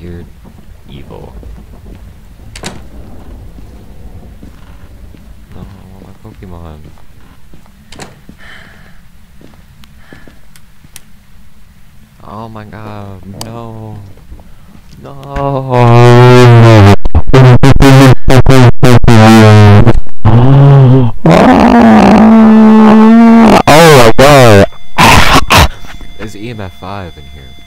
weird evil. No, I want my Pokemon. Oh my god, no. No. Oh my god. There's EMF 5 in here.